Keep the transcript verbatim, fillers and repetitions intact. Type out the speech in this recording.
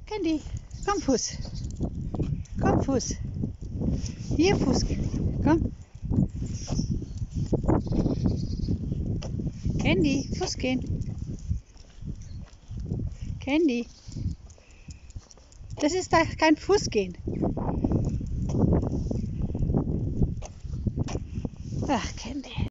Candy, komm Fuß. Komm Fuß. Hier Fuß. Komm. Candy, Fuß gehen. Candy. Das ist da kein Fußgehen. Ach, Candy.